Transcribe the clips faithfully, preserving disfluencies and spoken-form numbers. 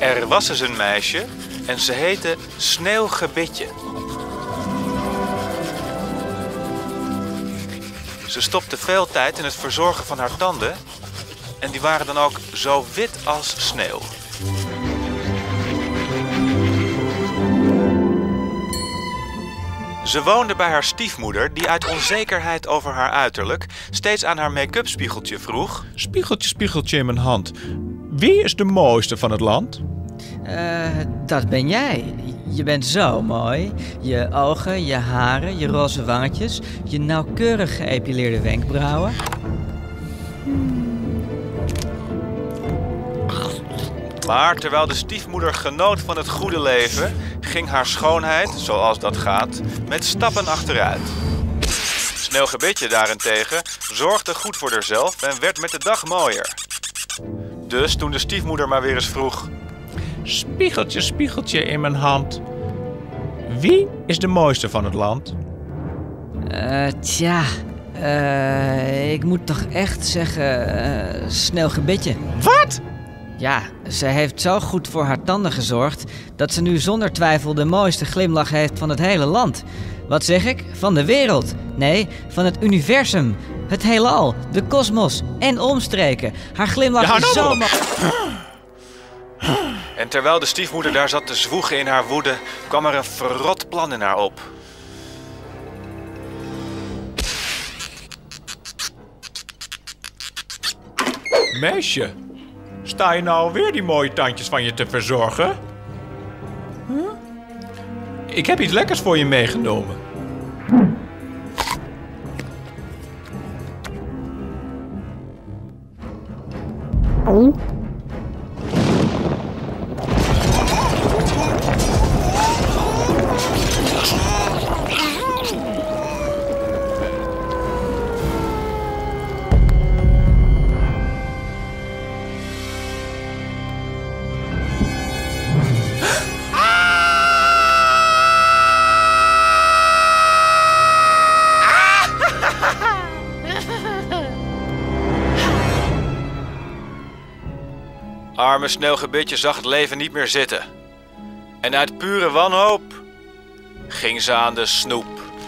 Er was eens een meisje en ze heette Sneeuwgebitje. Ze stopte veel tijd in het verzorgen van haar tanden en die waren dan ook zo wit als sneeuw. Ze woonde bij haar stiefmoeder, die uit onzekerheid over haar uiterlijk steeds aan haar make-up spiegeltje vroeg: Spiegeltje, spiegeltje in mijn hand. Wie is de mooiste van het land? Uh, dat ben jij. Je bent zo mooi. Je ogen, je haren, je roze wangetjes, je nauwkeurig geëpileerde wenkbrauwen. Maar terwijl de stiefmoeder genoot van het goede leven, ging haar schoonheid, zoals dat gaat, met stappen achteruit. Sneeuwgebitje daarentegen zorgde goed voor haarzelf en werd met de dag mooier. Dus toen de stiefmoeder maar weer eens vroeg: Spiegeltje, spiegeltje in mijn hand. Wie is de mooiste van het land? Uh, tja, uh, ik moet toch echt zeggen, uh, Sneeuwgebitje. Wat? Ja, ze heeft zo goed voor haar tanden gezorgd dat ze nu zonder twijfel de mooiste glimlach heeft van het hele land. Wat zeg ik? Van de wereld. Nee, van het universum. Het heelal, de kosmos en omstreken. Haar glimlach ja, is zo mooi. En terwijl de stiefmoeder daar zat te zwoegen in haar woede, kwam er een verrot plan in haar op. Meisje, sta je nou weer die mooie tandjes van je te verzorgen? Huh? Ik heb iets lekkers voor je meegenomen. Oh. Arme Sneeuwgebitje zag het leven niet meer zitten. En uit pure wanhoop ging ze aan de snoep.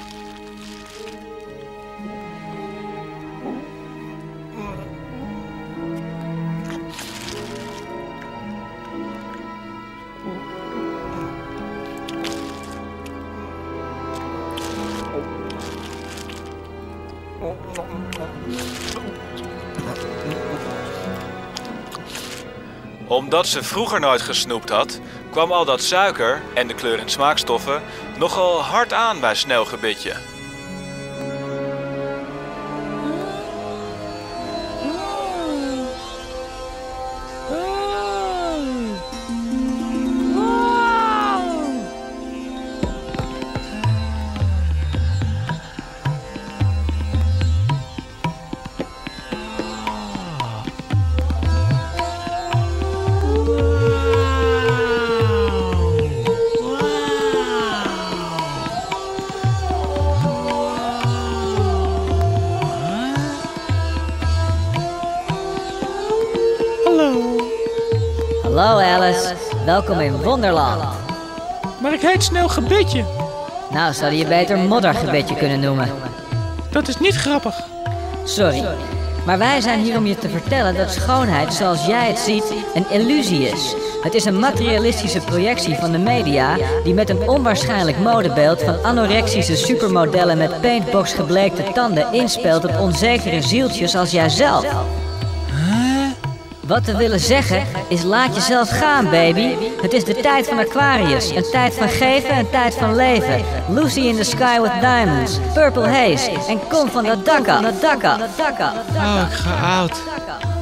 Omdat ze vroeger nooit gesnoept had, kwam al dat suiker en de kleur- en smaakstoffen nogal hard aan bij Sneeuwgebitje. Hallo Alice, welkom in Wonderland. Maar ik heet Sneeuwgebitje. Nou, zou je beter Moddergebitje kunnen noemen. Dat is niet grappig. Sorry, maar wij zijn hier om je te vertellen dat schoonheid zoals jij het ziet een illusie is. Het is een materialistische projectie van de media die met een onwaarschijnlijk modebeeld van anorexische supermodellen met paintbox gebleekte tanden inspeelt op onzekere zieltjes als jijzelf. Wat we willen zeggen is laat jezelf gaan, baby. Het is de tijd van Aquarius. Een tijd van geven, een tijd van leven. Lucy in the sky with diamonds. Purple haze. En kom van dat dak af. Oh, ik ga oud.